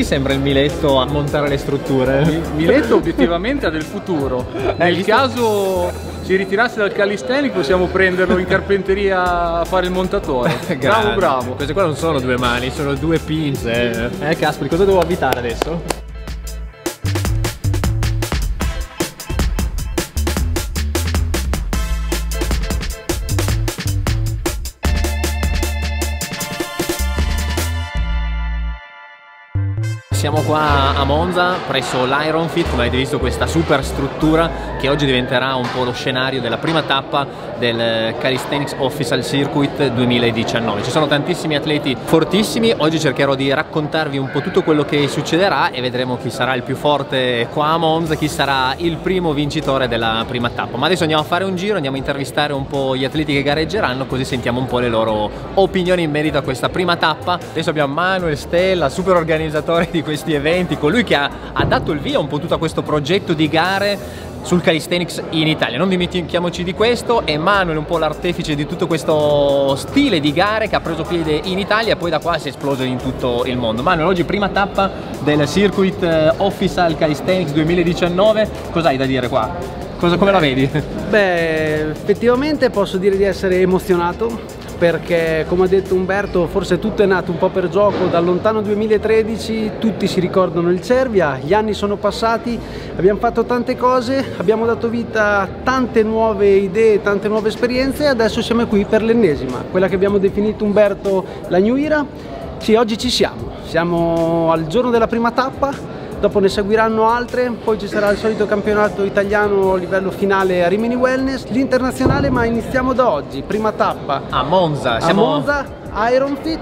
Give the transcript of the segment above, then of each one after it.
ti sembra il Miletto a montare le strutture? Miletto obiettivamente ha del futuro. Nel caso si ritirasse dal calisthenics possiamo prenderlo in carpenteria a fare il montatore. Bravo, bravo. Queste qua non sono due mani, sono due pinze. Casperi, cosa devo avvitare adesso? Siamo qua a Monza presso l'Ironfit, come avete visto questa super struttura che oggi diventerà un po' lo scenario della prima tappa del Calisthenics Official Circuit 2019. Ci sono tantissimi atleti fortissimi, oggi cercherò di raccontarvi un po' tutto quello che succederà e vedremo chi sarà il più forte qua a Monza, chi sarà il primo vincitore della prima tappa. Ma adesso andiamo a fare un giro, andiamo a intervistare un po' gli atleti che gareggeranno, così sentiamo un po' le loro opinioni in merito a questa prima tappa. Adesso abbiamo Manuel Stella, super organizzatore di questi eventi, colui che ha dato il via un po' tutto a questo progetto di gare sul calisthenics in Italia. Non dimentichiamoci di questo. Emanuele un po' l'artefice di tutto questo stile di gare che ha preso piede in Italia e poi da qua si è esploso in tutto il mondo. Manuel, oggi prima tappa del Circuit Official Calisthenics 2019, cos'hai da dire qua? Come la vedi? Beh, effettivamente posso dire di essere emozionato, perché come ha detto Umberto forse tutto è nato un po' per gioco. Dal lontano 2013 tutti si ricordano il Cervia, gli anni sono passati, abbiamo fatto tante cose, abbiamo dato vita a tante nuove idee, tante nuove esperienze e adesso siamo qui per l'ennesima, quella che abbiamo definito Umberto la New Era. Sì, oggi ci siamo al giorno della prima tappa. Dopo ne seguiranno altre, poi ci sarà il solito campionato italiano a livello finale a Rimini Wellness, l'internazionale, ma iniziamo da oggi, prima tappa a Monza, a Monza, Ironfit,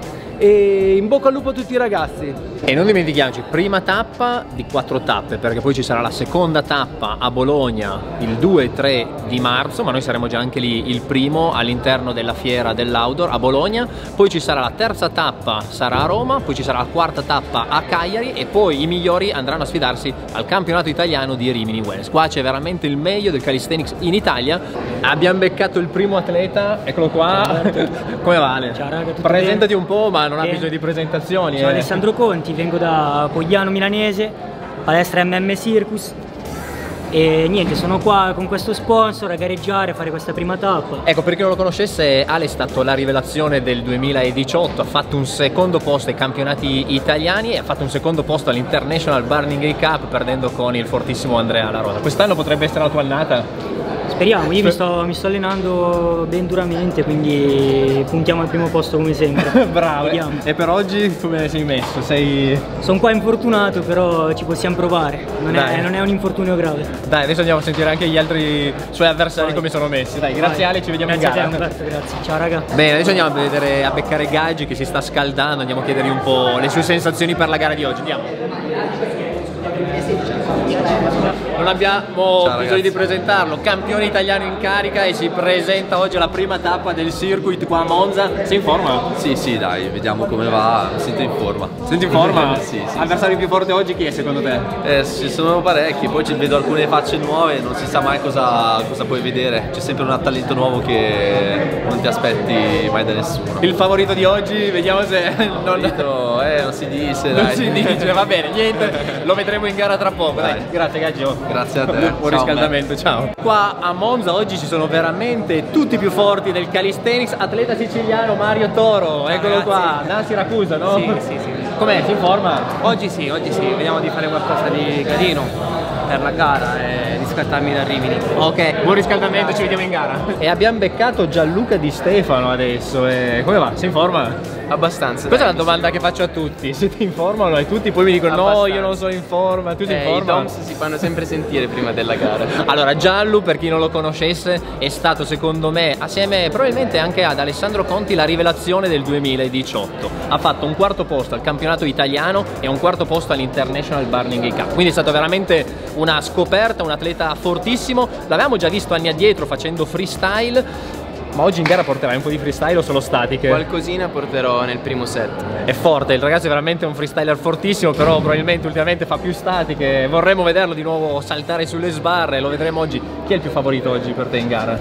e in bocca al lupo a tutti i ragazzi. E non dimentichiamoci, prima tappa di 4 tappe, perché poi ci sarà la seconda tappa a Bologna il 2 e 3 di marzo, ma noi saremo già anche lì il primo all'interno della fiera dell'outdoor a Bologna. Poi ci sarà la terza tappa, sarà a Roma, poi ci sarà la quarta tappa a Cagliari e poi i migliori andranno a sfidarsi al campionato italiano di Rimini Wellness. Qua c'è veramente il meglio del calisthenics in Italia. Abbiamo beccato il primo atleta, eccolo qua. Come vale? Ciao raga, tutto presentati bene? un po', ma non ha bisogno di presentazioni. Sono Alessandro Conti, vengo da Pogliano Milanese, palestra MM Circus. E niente, sono qua con questo sponsor a gareggiare, a fare questa prima tappa. Ecco, per chi non lo conoscesse, Ale è stato la rivelazione del 2018, ha fatto un secondo posto ai campionati italiani e ha fatto un secondo posto all'International Burning Age Cup perdendo con il fortissimo Andrea La Rosa. Quest'anno potrebbe essere la tua annata? Speriamo, io mi sto allenando ben duramente, quindi puntiamo al primo posto come sempre. Bravo. Vediamo. E per oggi come sei messo? Sono qua infortunato, però ci possiamo provare, non è un infortunio grave. Dai, adesso andiamo a sentire anche gli altri suoi avversari come sono messi. Dai, grazie Ale, ci vediamo in gara. Grazie a te, grazie. Ciao raga. Bene, adesso andiamo a beccare Gaggi che si sta scaldando, andiamo a chiedergli un po' le sue sensazioni per la gara di oggi. Andiamo. Non abbiamo bisogno di presentarlo, campione italiano in carica e si presenta oggi alla prima tappa del circuit qua a Monza. Sei in forma? Sì, dai, vediamo come va, mi sento in forma. Senti in forma? Sì. Avversario più forte oggi chi è secondo te? Ci sono parecchi, poi vedo alcune facce nuove, non si sa mai cosa puoi vedere. C'è sempre un talento nuovo che non ti aspetti mai da nessuno. Il favorito di oggi, vediamo se non si dice, dai. Non si dice, va bene, niente, lo vedremo in gara tra poco. Dai, grazie Gaggio. Grazie a te. Buon riscaldamento, ciao. Qua a Monza oggi ci sono veramente tutti i più forti del calisthenics. Atleta siciliano Mario Toro, eccolo qua, da Siracusa, no? Sì. Com'è? Si informa? Oggi sì, vediamo di fare qualcosa di carino per la gara e riscattarmi da Rimini. Ok, buon riscaldamento, ci vediamo in gara. E abbiamo beccato Gianluca Di Stefano adesso. Come va? Si informa? Abbastanza. Questa è la domanda che faccio a tutti. Siete in forma o no? E tutti poi mi dicono no, io non sono in forma. Tu sei in forma? I DOMS si fanno sempre sentire prima della gara. Allora, Gianlu, per chi non lo conoscesse, è stato secondo me, assieme probabilmente anche ad Alessandro Conti, la rivelazione del 2018. Ha fatto un quarto posto al campionato italiano e un quarto posto all'International Burning Age Cup. Quindi è stato veramente una scoperta, un atleta fortissimo. L'avevamo già visto anni addietro facendo freestyle. Ma oggi in gara porterai un po' di freestyle o solo statiche? Qualcosina porterò nel primo set. È forte, il ragazzo è veramente un freestyler fortissimo, però probabilmente ultimamente fa più statiche. Vorremmo vederlo di nuovo saltare sulle sbarre, lo vedremo oggi. Chi è il più favorito oggi per te in gara?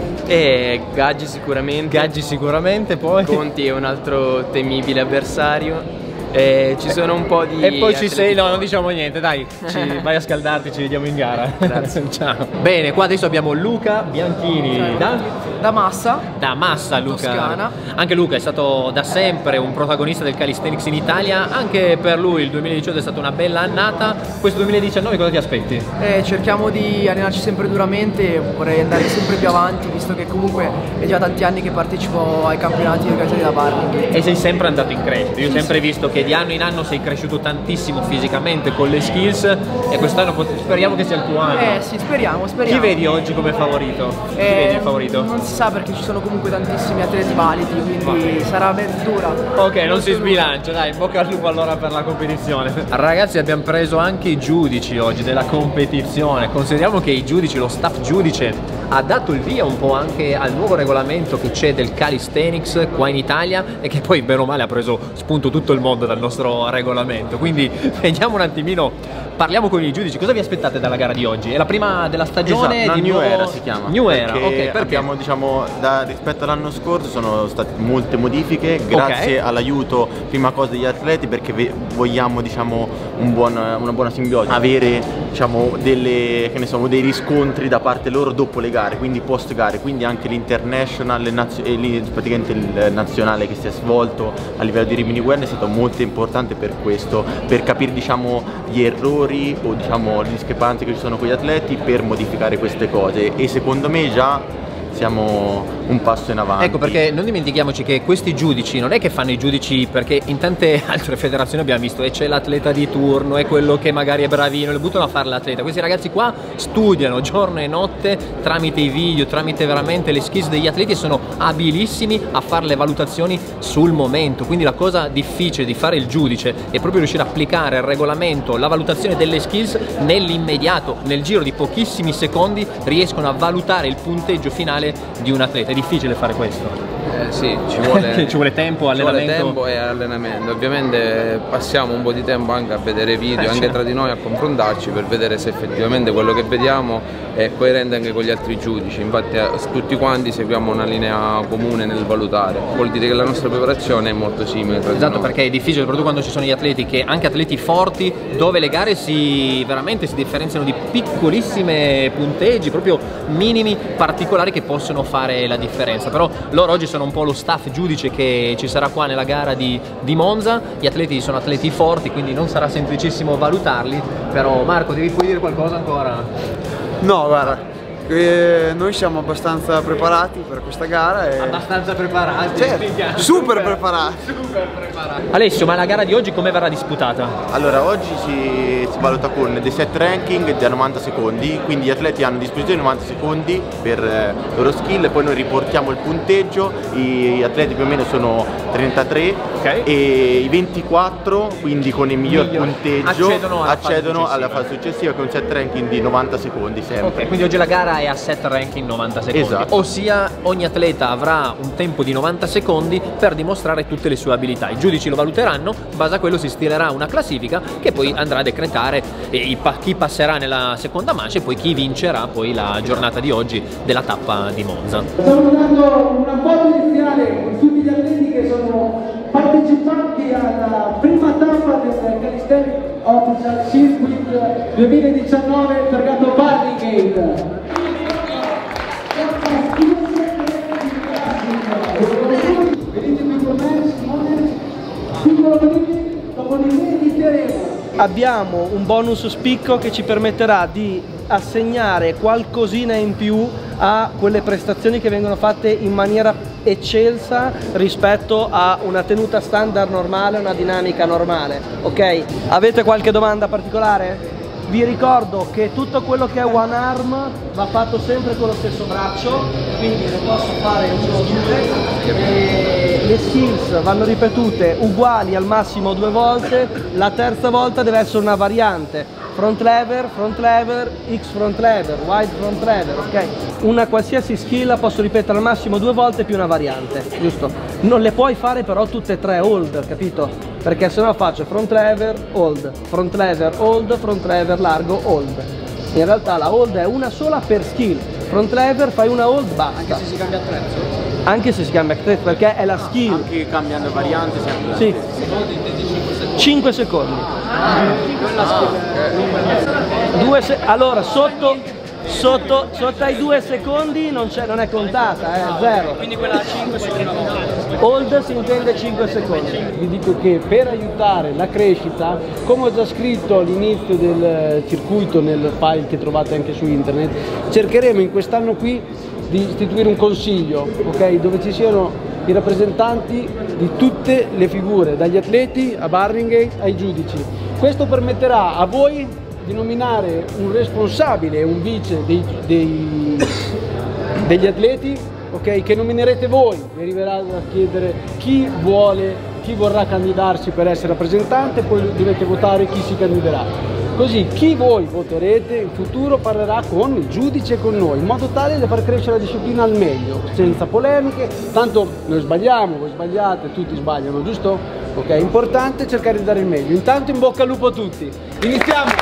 Gaggi sicuramente. Gaggi sicuramente, poi? Conti è un altro temibile avversario. Ci sono un po' di... E poi ci sei, no, non diciamo niente, dai, vai a scaldarti, ci vediamo in gara. Grazie. Ciao. Bene, qua adesso abbiamo Luca Bianchini da Massa. Da Massa, Luca. Toscana. Anche Luca è stato da sempre un protagonista del calisthenics in Italia, anche per lui il 2018 è stata una bella annata. Questo 2019 cosa ti aspetti? Cerchiamo di allenarci sempre duramente, vorrei andare sempre più avanti, visto che comunque è già tanti anni che partecipo ai campionati organizzati da Barling. E sei sempre andato in crescita, io ho sempre visto che di anno in anno sei cresciuto tantissimo fisicamente con le skills e quest'anno speriamo che sia il tuo anno. Sì, speriamo. Chi vedi oggi come favorito? Chi vedi il favorito? Non si sa, perché ci sono comunque tantissimi atleti validi, quindi sarà ben dura. Ok, non si sbilancia, dai, in bocca al lupo allora per la competizione. Ragazzi, abbiamo preso anche i giudici oggi della competizione. Consideriamo che i giudici, lo staff giudice ha dato il via un po' anche al nuovo regolamento che c'è del calisthenics qua in Italia e che poi bene o male ha preso spunto tutto il mondo dal nostro regolamento. Quindi vediamo un attimino, parliamo con i giudici. Cosa vi aspettate dalla gara di oggi? È la prima della stagione? Esatto, di New nuovo... Era si chiama. New Era, ok, perché? Abbiamo, diciamo, rispetto all'anno scorso sono state molte modifiche grazie all'aiuto, prima cosa, degli atleti, perché vogliamo, diciamo, una buona simbiosi, avere, diciamo, dei riscontri da parte loro dopo le gare, quindi post gare, quindi anche l'international praticamente il nazionale che si è svolto a livello di Rimini Guerra è stato molto importante per questo, per capire, diciamo, gli errori o, diciamo, le discrepanze che ci sono con gli atleti, per modificare queste cose, e secondo me già siamo un passo in avanti. Ecco, perché non dimentichiamoci che questi giudici non è che fanno i giudici, perché in tante altre federazioni abbiamo visto e c'è l'atleta di turno, è quello che magari è bravino, le buttano a fare l'atleta. Questi ragazzi qua studiano giorno e notte tramite i video, tramite veramente le skills degli atleti, e sono abilissimi a fare le valutazioni sul momento. Quindi la cosa difficile di fare il giudice è proprio riuscire a applicare il regolamento, la valutazione delle skills nell'immediato, nel giro di pochissimi secondi riescono a valutare il punteggio finale di un atleta. È difficile fare questo. Sì, ci vuole tempo, allenamento. Ci vuole tempo e allenamento. Ovviamente passiamo un po' di tempo anche a vedere video, anche tra di noi, a confrontarci per vedere se effettivamente quello che vediamo è coerente anche con gli altri giudici. Infatti tutti quanti seguiamo una linea comune nel valutare. Vuol dire che la nostra preparazione è molto simile tra di noi. Perché è difficile, soprattutto quando ci sono gli atleti, che anche atleti forti, dove le gare veramente si differenziano di piccolissime punteggi, proprio minimi particolari, che possono fare la differenza. Però loro oggi sono un po' lo staff giudice che ci sarà qua nella gara di Monza. Gli atleti sono atleti forti, quindi non sarà semplicissimo valutarli. Però Marco, puoi dire qualcosa ancora? No, guarda, noi siamo abbastanza preparati per questa gara e... Abbastanza preparati? Certo, super preparati. Alessio, ma la gara di oggi come verrà disputata? Allora, oggi si valuta con dei set ranking da 90 secondi, quindi gli atleti hanno a disposizione 90 secondi per le loro skill, poi noi riportiamo il punteggio. Gli atleti più o meno sono 33, e i 24, quindi con il miglior punteggio, accedono alla fase successiva, con un set ranking di 90 secondi sempre. Ok, quindi oggi la gara è a set ranking 90 secondi, esatto. Ossia ogni atleta avrà un tempo di 90 secondi per dimostrare tutte le sue abilità. I giudici lo valuteranno, in base a quello si stilerà una classifica che poi andrà a decretare chi passerà nella seconda manche e poi chi vincerà poi la giornata di oggi della tappa di Monza. Stiamo dando una foto iniziale di tutti gli atleti che sono partecipanti alla prima tappa del Calisthenics Official Circuit 2019 targato Barnigate. Abbiamo un bonus spicco che ci permetterà di assegnare qualcosina in più a quelle prestazioni che vengono fatte in maniera eccelsa rispetto a una tenuta standard normale, una dinamica normale. Ok? Avete qualche domanda particolare? Vi ricordo che tutto quello che è one arm va fatto sempre con lo stesso braccio, quindi ne posso fare 1 o 2, le skills vanno ripetute uguali al massimo 2 volte, la terza volta deve essere una variante, front lever, X front lever, wide front lever, ok? Una qualsiasi skill la posso ripetere al massimo 2 volte più una variante, giusto? Non le puoi fare però tutte e 3 hold, capito? Perché se no faccio front lever, hold, front lever, hold, front lever largo, hold. In realtà la hold è una sola per skill. Front lever fai una hold, basta. Anche se si cambia attrezzo? Anche se si chiama Backtrack perché è la skill. Anche cambiando variante sempre. Sì. 5 secondi. Allora sotto ai 2 secondi non è contata, è 0. Quindi quella 5 secondi. Hold si intende 5 secondi. Vi dico che per aiutare la crescita, come ho già scritto all'inizio del circuito nel file che trovate anche su internet, cercheremo in quest'anno qui di istituire un consiglio, okay, dove ci siano i rappresentanti di tutte le figure, dagli atleti a Barringate ai giudici. Questo permetterà a voi di nominare un responsabile e un vice degli atleti, okay, che nominerete voi. Vi arriverà a chiedere chi vorrà candidarsi per essere rappresentante, poi dovete votare chi si candiderà. Così chi voi voterete in futuro parlerà con il giudice e con noi, in modo tale da far crescere la disciplina al meglio, senza polemiche. Tanto noi sbagliamo, voi sbagliate, tutti sbagliano, giusto? Ok, è importante cercare di dare il meglio. Intanto in bocca al lupo a tutti. Iniziamo!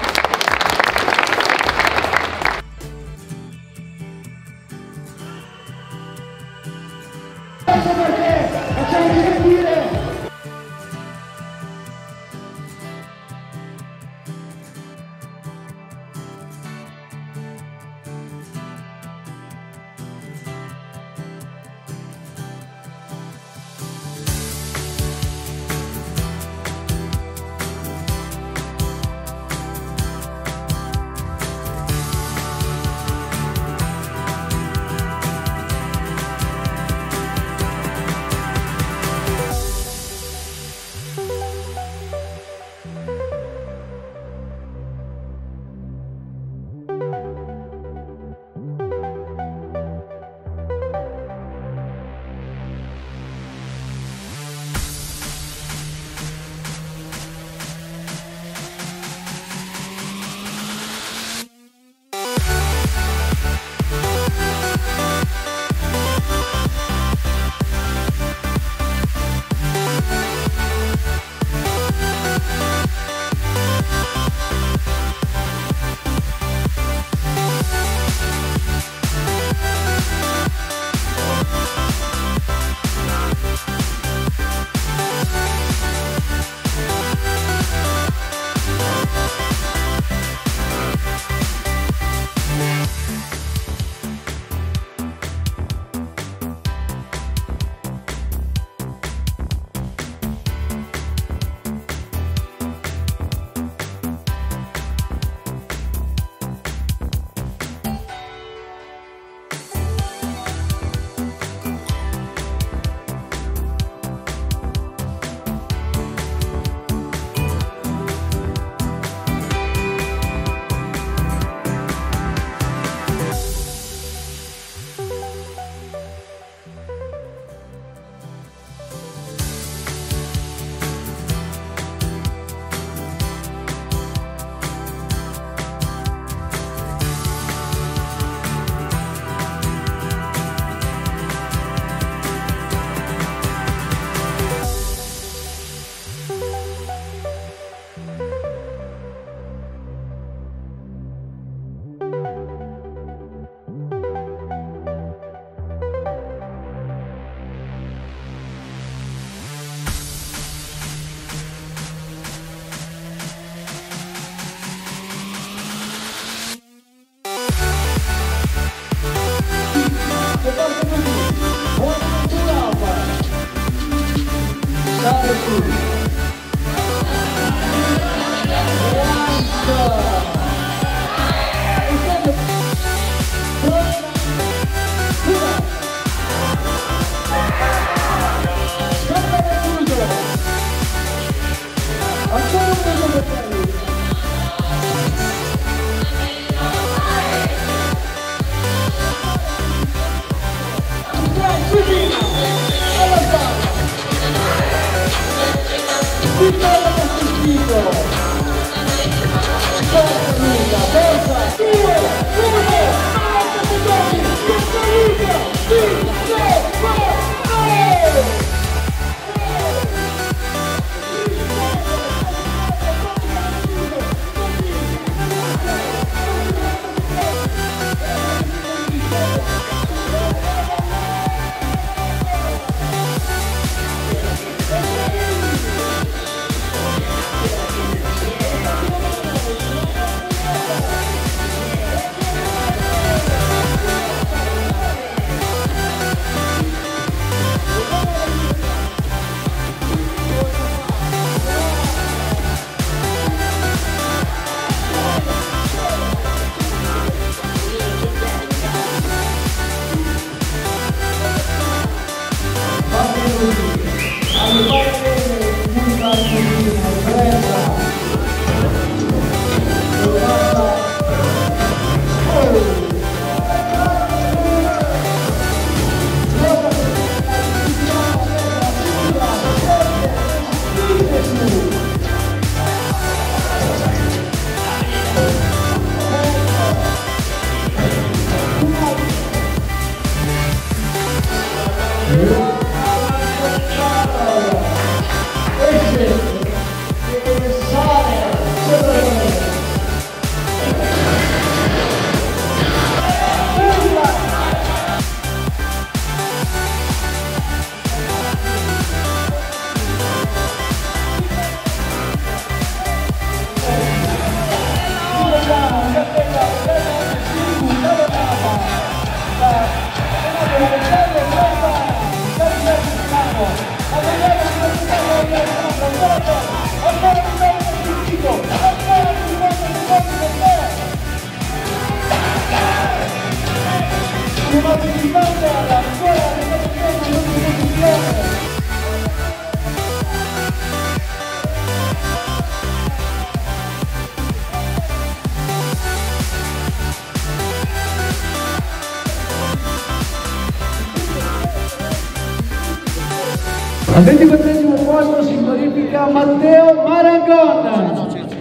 Al 24esimo posto si qualifica Matteo Marangon.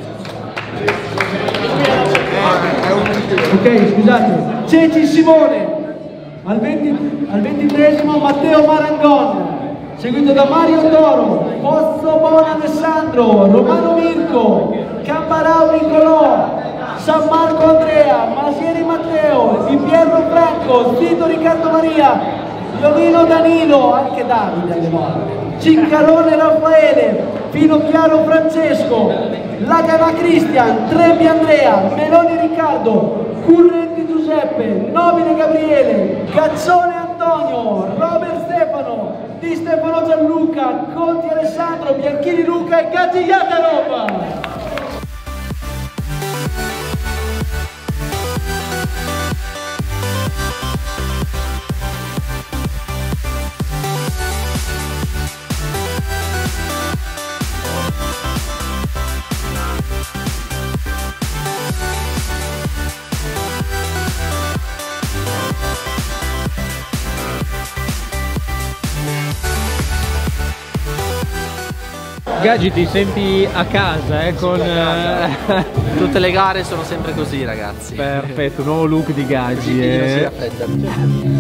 Ok, scusate. Ceci Simone. Al 23esimo Matteo Marangon. Seguito da Mario Toro, Pozzo Bon Alessandro, Romano Mirko, Cambarao Nicolò, San Marco Andrea, Masieri Matteo, Di Pietro Franco, Tito Riccardo Maria, Iovino Danilo, anche Davide alle volte, Ciccalone Raffaele, Finocchiaro Francesco, Lagana Cristian, Trebbi Andrea, Meloni Riccardo, Currenti Giuseppe, Nobile Gabriele, Gazzone Antonio, Robert Stefano, Di Stefano Gianluca, Conti Alessandro, Bianchini Luca e Gatti Yatarov. Gaggi, ti senti a casa con... Tutte le gare sono sempre così, ragazzi. Perfetto, nuovo look di Gaggi. Non si raffredda.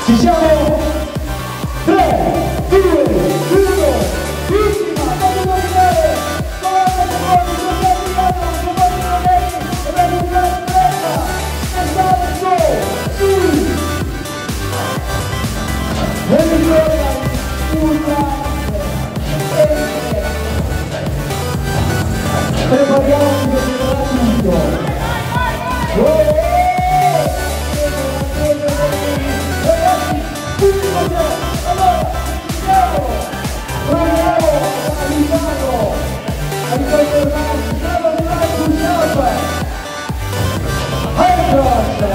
Ci siamo? 3, 2, 1, ultima, vado a vedere! Prepariamoci per il tutto. Ragazzi, tutti così. Allora, iniziamo. Proviamo a ritornarci. Bravo, push up. High cross.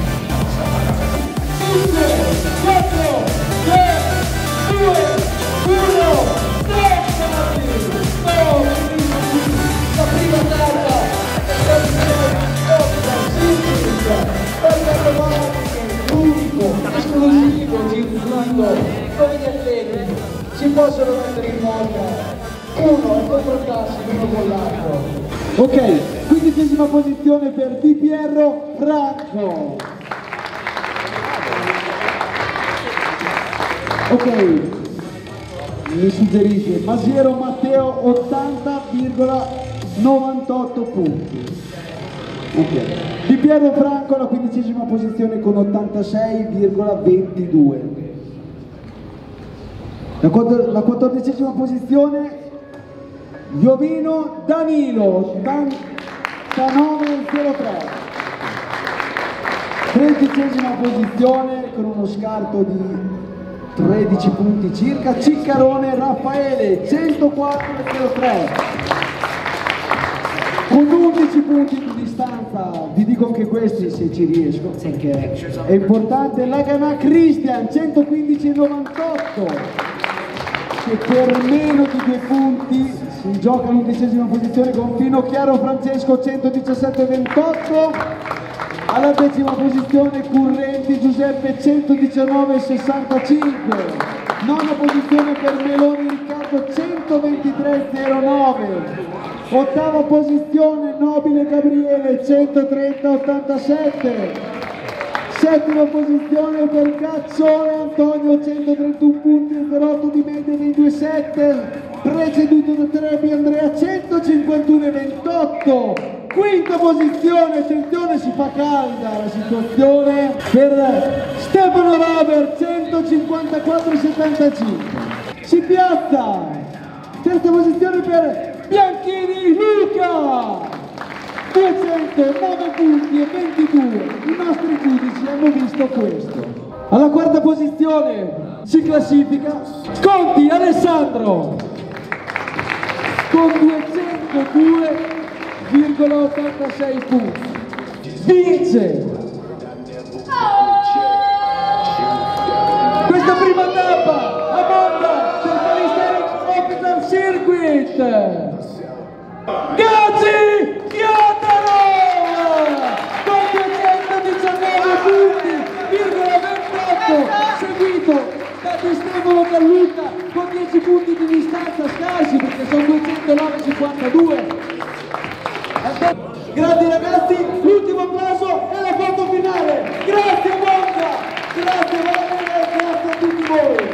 5, 4, 3, 2, 1. La prima tappa l'unico, esclusivo, circuito dove gli atleti si possono mettere in moto uno e confrontarsi l'uno con l'altro. Ok, 15ª posizione per Di Piero Franco. Ok, mi suggerisce Masiero Matteo 80,98 punti. Ok. Di Piero Franco alla 15ª posizione con 86,22. La 14ª posizione Giovino Danilo 89,03. 13ª posizione con uno scarto di 13 punti circa, Ciccarone Raffaele 104,03. Con 11 punti di distanza, vi dico anche questi se ci riesco, perché è importante. Lagana Christian 115,98, che per meno di 2 punti si gioca all'11ª posizione con Fino Chiaro Francesco 117,28. Alla 10ª posizione Currenti Giuseppe 119,65. 9ª posizione per Meloni Riccardo 123,09. 8ª posizione Nobile Gabriele 130,87. 7ª posizione per Cazzone Antonio 131 punti, 0,8 di media dei 2,7. Preceduto da Trebi Andrea 151,28. 5ª posizione, attenzione, si fa calda la situazione, per Stefano Robert 154,75. Si piazza. 3ª posizione per Bianchini Luca 209 punti e 22. I nostri giudici hanno visto questo. Alla 4ª posizione si classifica Conti Alessandro con 202,86 punti. Vince questa prima tappa a Monza del Calisthenics Official Circuit Gazzi Chiotaro con 219 punti,28, seguito da Di Stefano Galluta con 10 punti di distanza scarsi perché sono 209,52. Grandi ragazzi, l'ultimo applauso e la foto finale. Grazie Monza, grazie Valeria e grazie a tutti voi.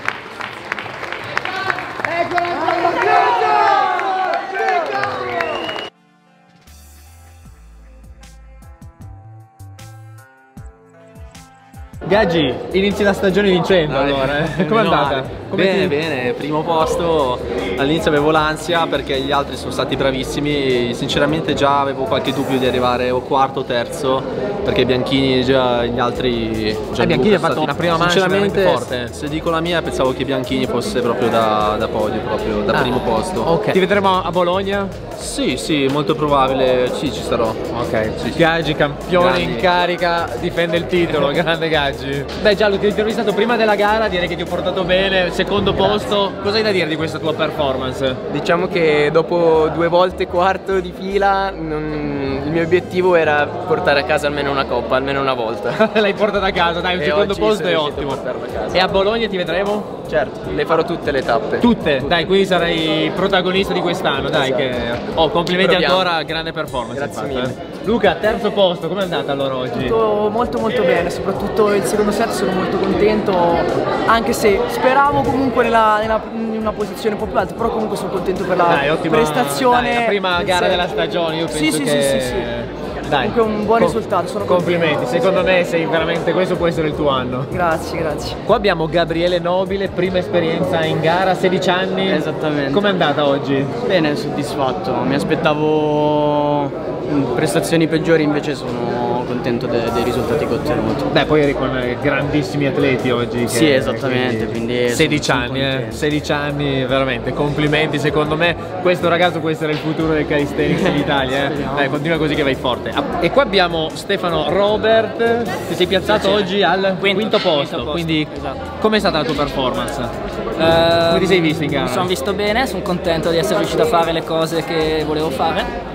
Gaggi, inizi la stagione vincendo allora, come è andata? Bene, primo posto, all'inizio avevo l'ansia perché gli altri sono stati bravissimi, sinceramente già avevo qualche dubbio di arrivare o quarto o terzo, perché Bianchini già gli altri... Bianchini ha fatto una prima mancia veramente forte. Se dico la mia pensavo che Bianchini fosse proprio da podio, proprio da primo posto. Ok. Ti vedremo a Bologna? Sì, molto probabile, sì, ci sarò. Ok, sì. Gaggi, campione in carica, difende il titolo, grande Gaggi. Beh Giallo, ti ho intervistato prima della gara, direi che ti ho portato bene, secondo posto. Cosa hai da dire di questa tua performance? Diciamo che dopo 2 volte quarto di fila il mio obiettivo era portare a casa almeno una coppa, almeno una volta. L'hai portata a casa, dai, un secondo posto è ottimo. A casa. E a Bologna ti vedremo? Certo, le farò tutte le tappe. Tutte? Dai, quindi sarai protagonista di quest'anno, dai, che... Oh, complimenti ancora, grande performance. Grazie mille. Luca, terzo posto, com'è andata allora oggi? Molto bene, soprattutto il secondo set sono molto contento, anche se speravo comunque in una posizione un po' più alta, però comunque sono contento per la prestazione. La prima gara della stagione, io penso sì. Dai, comunque un buon risultato, sono complimenti, contento. Secondo me sei veramente, questo può essere il tuo anno. Grazie. Qua abbiamo Gabriele Nobile, prima esperienza in gara, 16 anni. Esattamente. Com'è andata oggi? Bene, soddisfatto, mi aspettavo prestazioni peggiori, invece sono contento dei risultati che ho ottenuto. Beh, poi eri con grandissimi atleti oggi. Sì, esattamente, quindi 16 anni, 16 anni, veramente, complimenti, secondo me questo ragazzo può essere il futuro del calisthenics in Italia. Dai, continua così che vai forte. E qua abbiamo Stefano Robert, ti sei piazzato oggi al quinto posto, quindi esatto. Com'è stata la tua performance? Come ti sei visto in gara? Mi sono visto bene, sono contento di essere riuscito a fare le cose che volevo fare.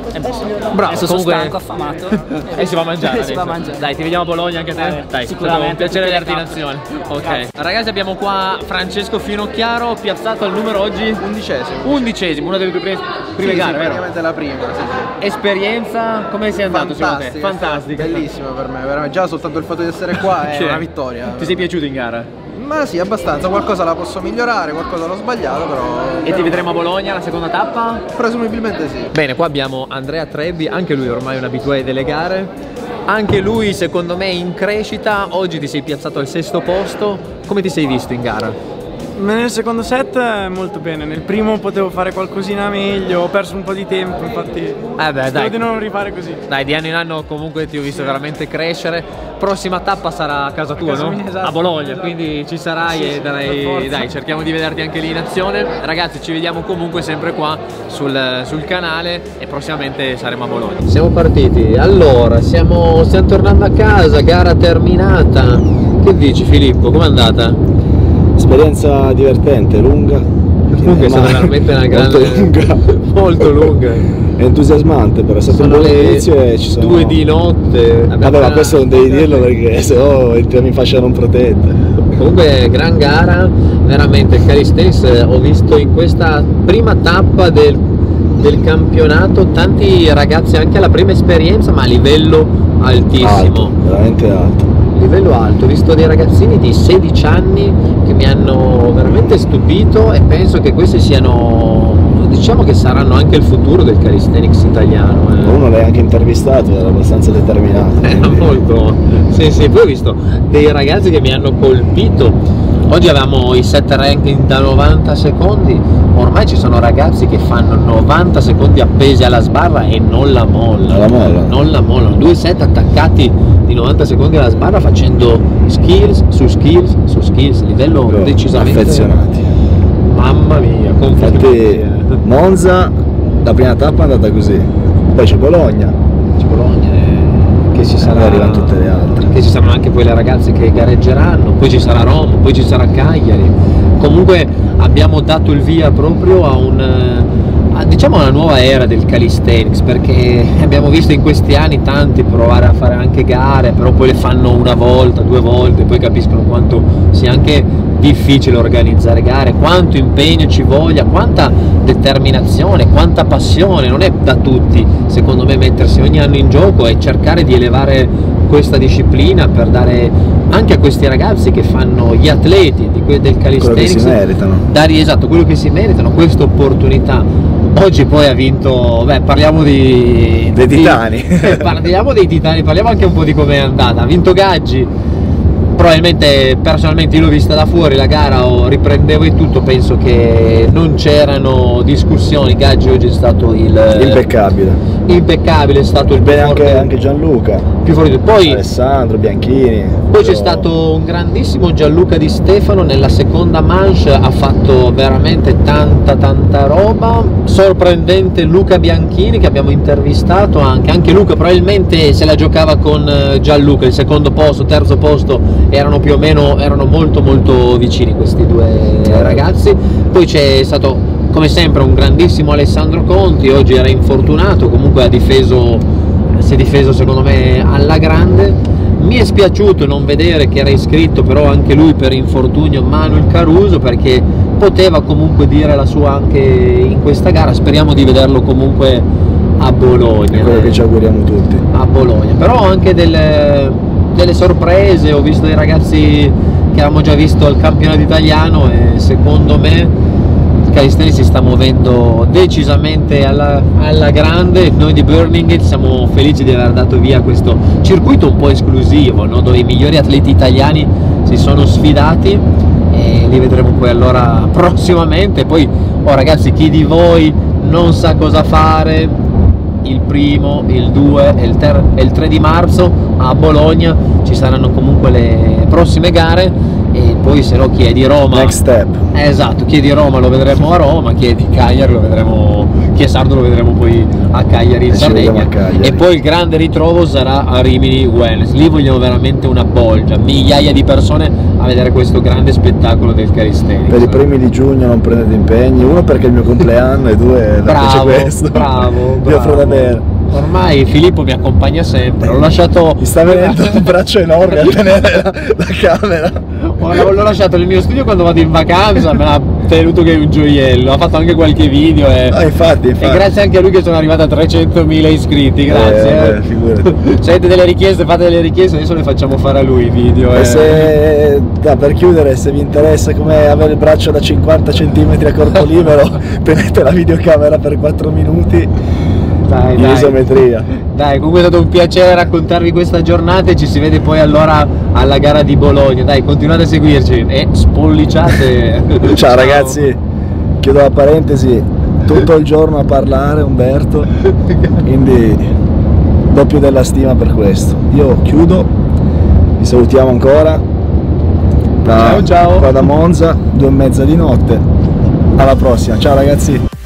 Bravo, adesso comunque... sono stanco, affamato. E si va a mangiare. Si va a mangiare. Dai, ti vediamo a Bologna anche a te? Dai, sicuramente. Un piacere vederti in azione. Ok. Ragazzi, abbiamo qua Francesco Finocchiaro, piazzato al numero oggi 11esimo, una delle tue prime gare, vero? Praticamente la prima. Sì. Esperienza, come sei andato secondo te? Fantastica. Bellissima per me, veramente. Già soltanto il fatto di essere qua è una vittoria. Ti sei piaciuto in gara? Ma sì, abbastanza, qualcosa la posso migliorare, qualcosa l'ho sbagliato, però... E ti vedremo a Bologna la seconda tappa? Presumibilmente sì. Bene, qua abbiamo Andrea Trebbi, anche lui ormai un abitué delle gare, anche lui secondo me in crescita, oggi ti sei piazzato al 6° posto, come ti sei visto in gara? Nel secondo set molto bene, nel primo potevo fare qualcosina meglio, ho perso un po' di tempo, infatti spero di non rifare così. Dai, di anno in anno comunque ti ho visto veramente crescere. Prossima tappa sarà a casa tua, no? Mia, esatto. A Bologna, quindi ci sarai e dai, cerchiamo di vederti anche lì in azione. Ragazzi, ci vediamo comunque sempre qua sul canale e prossimamente saremo a Bologna. Siamo partiti, allora stiamo tornando a casa, gara terminata. Che dici Filippo, com'è andata? Esperienza divertente, lunga. Comunque è stata veramente una grande, molto lunga. Entusiasmante, però è stato un buon inizio e ci sono 2 di notte. Vabbè, ma questo non devi dirlo perché se no entriamo in fascia non protetta. Comunque gran gara, veramente il calisthenics. Ho visto in questa prima tappa del campionato tanti ragazzi anche alla prima esperienza, ma a livello altissimo. Alto, veramente alto. Livello alto, ho visto dei ragazzini di 16 anni che mi hanno veramente stupito e penso che questi siano, diciamo che saranno anche il futuro del calisthenics italiano. Uno l'hai anche intervistato, era abbastanza determinato. Era molto, sì, poi ho visto dei ragazzi che mi hanno colpito. Oggi avevamo i set ranking da 90 secondi, ormai ci sono ragazzi che fanno 90 secondi appesi alla sbarra e non la mollano. Non la mollano, 2 set attaccati di 90 secondi alla sbarra facendo skills su skills su skills, livello decisamente affezionati. Mamma mia, infatti Monza la prima tappa è andata così, poi c'è Bologna che ci sarà, arrivano tutte le altre, che ci saranno anche poi le ragazze che gareggeranno, poi ci sarà Roma, poi ci sarà Cagliari. Comunque abbiamo dato il via proprio a diciamo una nuova era del calisthenics, perché abbiamo visto in questi anni tanti provare a fare anche gare, però poi le fanno una volta, 2 volte, poi capiscono quanto sia anche difficile organizzare gare, quanto impegno ci voglia, quanta determinazione, quanta passione. Non è da tutti secondo me mettersi ogni anno in gioco e cercare di elevare questa disciplina per dare anche a questi ragazzi che fanno gli atleti del calisthenics, quello che si meritano, dare esatto quello che si meritano, questa opportunità. Oggi poi ha vinto, parliamo dei titani. Parliamo dei titani, parliamo anche un po' di come è andata. Ha vinto Gaggi, probabilmente personalmente io l'ho vista da fuori la gara, riprendevo e tutto, penso che non c'erano discussioni. Gaggi oggi è stato impeccabile, è stato il bene anche Gianluca, più forte. Poi Alessandro Bianchini, poi c'è stato un grandissimo Gianluca Di Stefano nella seconda manche, ha fatto veramente tanta roba. Sorprendente Luca Bianchini che abbiamo intervistato, anche Luca probabilmente se la giocava con Gianluca, il secondo posto, terzo posto erano più o meno, erano molto vicini questi 2 ragazzi. Poi c'è stato come sempre un grandissimo Alessandro Conti, oggi era infortunato, comunque si è difeso secondo me alla grande. Mi è spiaciuto non vedere che era iscritto però anche lui per infortunio Manuel Caruso, perché poteva comunque dire la sua anche in questa gara. Speriamo di vederlo comunque a Bologna. È quello che ci auguriamo tutti. A Bologna, però anche delle sorprese, ho visto dei ragazzi che avevamo già visto al campionato italiano e secondo me Calisthenics si sta muovendo decisamente alla grande. Noi di Burning It siamo felici di aver dato via questo circuito un po' esclusivo, no? Dove i migliori atleti italiani si sono sfidati e li vedremo poi allora prossimamente. Poi ragazzi, chi di voi non sa cosa fare, il 1, il 2 e il 3 di marzo a Bologna ci saranno comunque le prossime gare, e poi se no chi è di Roma, next step, esatto, chi è di Roma lo vedremo a Roma, chi è di Cagliari lo vedremo, chi è sardo lo vedremo poi a Cagliari in Sardegna, e poi il grande ritrovo sarà a Rimini Wellness. Lì vogliamo veramente una bolgia, migliaia di persone a vedere questo grande spettacolo del calisthenics. Per i primi di giugno non prendete impegni, 1 perché è il mio compleanno e 2 perché c'è questo. Bravo. Vi offro da bere. Ormai Filippo mi accompagna sempre, l'ho lasciato. Mi sta venendo un braccio enorme a tenere la camera. L'ho lasciato nel mio studio quando vado in vacanza, me l'ha tenuto che è un gioiello, ha fatto anche qualche video infatti. E grazie anche a lui che sono arrivato a 300.000 iscritti, grazie. Se avete delle richieste, fate delle richieste, adesso le facciamo fare a lui i video. E se, per chiudere, se vi interessa come avere il braccio da 50 cm a corpo libero, tenete la videocamera per 4 minuti. Dai. Isometria. Dai, comunque è stato un piacere raccontarvi questa giornata e ci si vede poi allora alla gara di Bologna. Dai, continuate a seguirci e spolliciate. Ciao ragazzi, chiudo la parentesi, tutto il giorno a parlare Umberto, quindi doppio della stima per questo. Io chiudo, vi salutiamo ancora ciao qua da Monza, 2:30 di notte. Alla prossima, ciao ragazzi.